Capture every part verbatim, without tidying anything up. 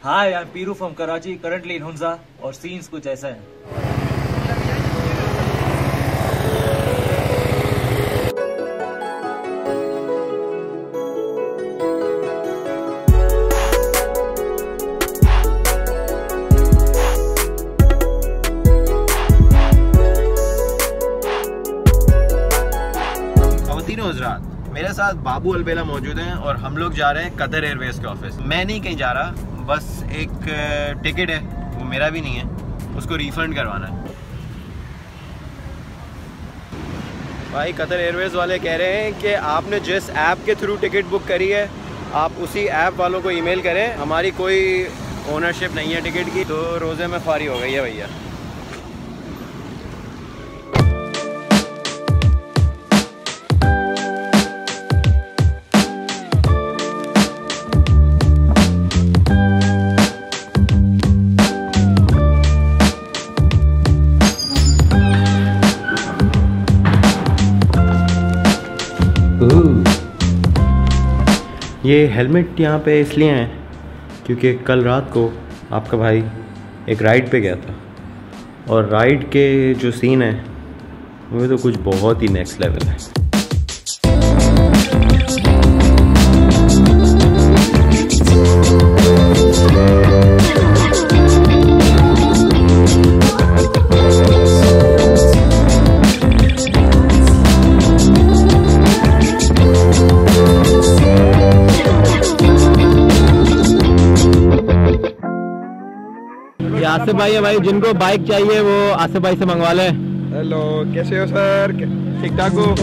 Hi, I'm Piru from Karachi, currently in Hunza, और scenes कुछ ऐसा है। हज़रात, मेरे साथ बाबू अलबेला मौजूद हैं और हम लोग जा रहे हैं कतर एयरवेज के ऑफिस। मैं नहीं कहीं जा रहा, बस एक टिकट है, वो मेरा भी नहीं है, उसको रिफंड करवाना है। भाई कतर एयरवेज वाले कह रहे हैं कि आपने जिस ऐप के थ्रू टिकट बुक करी है आप उसी ऐप वालों को ईमेल करें, हमारी कोई ओनरशिप नहीं है टिकट की। तो रोज़े में ख्वारी हो गई है भैया। ये हेलमेट यहाँ पे इसलिए हैं क्योंकि कल रात को आपका भाई एक राइड पे गया था और राइड के जो सीन है वो तो कुछ बहुत ही नेक्स्ट लेवल है। आसिफ भाई है भाई, जिनको बाइक चाहिए वो आसिफ भाई से मंगवा लें। हेलो, कैसे हो सर? ठीक ठाक हो?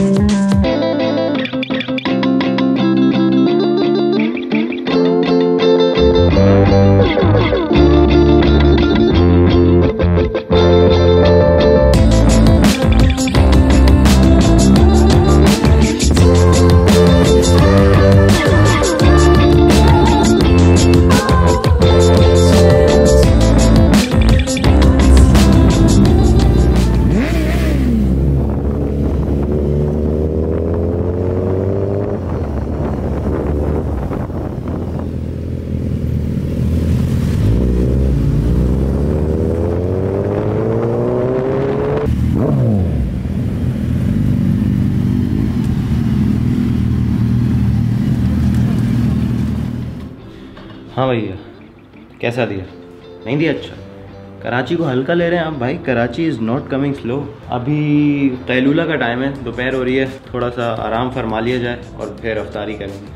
हाँ भैया, कैसा दिया? नहीं दिया? अच्छा, कराची को हल्का ले रहे हैं आप भाई। Karachi is not coming slow. अभी कैलूला का टाइम है, दोपहर हो रही है, थोड़ा सा आराम फरमा लिया जाए और फिर अफ्तारी करेंगे।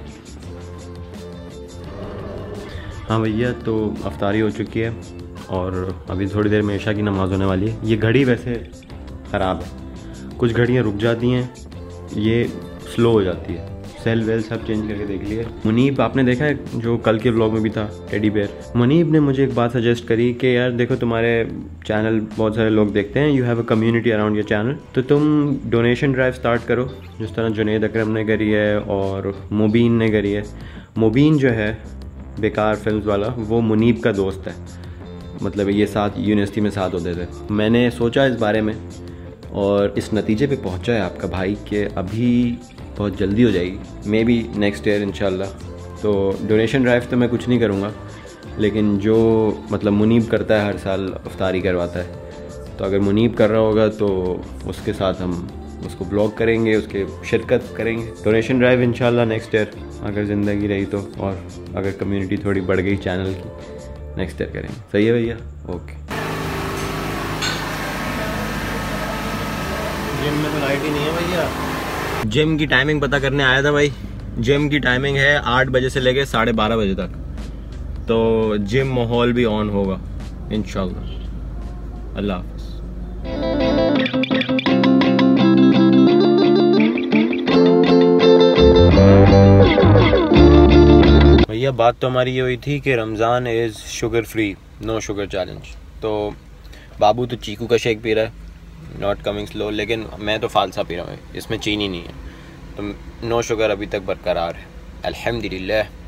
हाँ भैया, तो अफ्तारी हो चुकी है और अभी थोड़ी देर में इशा की नमाज़ होने वाली है। ये घड़ी वैसे ख़राब है, कुछ घड़ियाँ रुक जाती हैं, ये स्लो हो जाती है। सेल वेल सब चेंज करके देख लिए। मुनीब आपने देखा है जो कल के व्लॉग में भी था, टेडी बेयर। मुनीब ने मुझे एक बात सजेस्ट करी कि यार देखो तुम्हारे चैनल बहुत सारे लोग देखते हैं, you have a community around your channel, तो तुम डोनेशन ड्राइव स्टार्ट करो जिस तरह जुनैद अकरम ने करी है और मुबीन ने करी है। मुबीन जो है बेकार फिल्म्स वाला, वो मुनीब का दोस्त है, मतलब ये साथ यूनिवर्सिटी में साथ होते थे। मैंने सोचा इस बारे में और इस नतीजे पे पहुंचा है आपका भाई कि अभी बहुत जल्दी हो जाएगी, मे बी नेक्स्ट ईयर इंशाल्लाह। तो डोनेशन ड्राइव तो मैं कुछ नहीं करूँगा, लेकिन जो मतलब मुनीब करता है हर साल अफ्तारी करवाता है, तो अगर मुनीब कर रहा होगा तो उसके साथ हम उसको ब्लॉग करेंगे, उसके शिरकत करेंगे। डोनेशन ड्राइव इंशाल्लाह नेक्स्ट ईयर अगर ज़िंदगी रही तो, और अगर कम्युनिटी थोड़ी बढ़ गई चैनल की, नेक्स्ट ईयर करेंगे। सही है भैया? ओके। जिम में तो लाइट ही नहीं है भैया। जिम की टाइमिंग पता करने आया था भाई। जिम की टाइमिंग है आठ बजे से लेके साढ़े बारह बजे तक, तो जिम माहौल भी ऑन होगा इंशाल्लाह। अल्लाह हाफ़िज़। भैया बात तो हमारी ये हुई थी कि Ramzan is sugar free, no sugar challenge. तो बाबू तो चीकू का शेक पी रहा है, नॉट कमिंग स्लो, लेकिन मैं तो फालसा पी रहा हूँ, इसमें चीनी नहीं है, तो नो शुगर अभी तक बरकरार है अल्हम्दुलिल्लाह।